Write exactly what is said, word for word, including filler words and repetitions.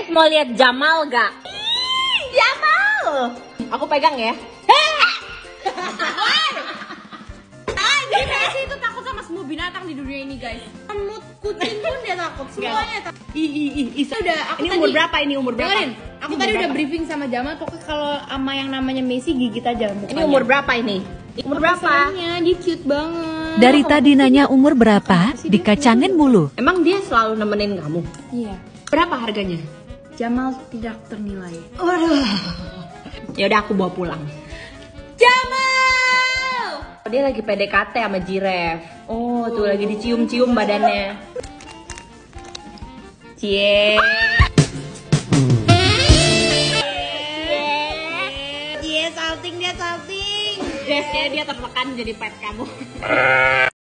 Guys, mau lihat Jamal gak? Jamal! Aku pegang ya. Jadi Messi itu takut sama semua binatang di dunia ini, guys. Semut, kucing pun dia takut. Semuanya takut. Ih, ih, ih, ih. Udah, aku Ini tadi, umur berapa? Ini umur berapa? dengerin, aku Ini tadi umur udah berapa? briefing sama Jamal. Pokoknya kalau sama yang namanya Messi gigit aja mukanya. Ini umur berapa ini? Umur berapa? Masalahnya, dia cute banget. Dari tadi nanya umur berapa, dikacangin mulu. Emang dia selalu nemenin kamu? Iya. Berapa harganya? Jamal tidak ternilai. Ya udah aku bawa pulang. Jamal! Dia lagi P D K T sama Jiref. Oh, tuh lagi dicium-cium badannya. Cie. Iya, salting dia salting. Biasanya dia tertekan jadi pet kamu.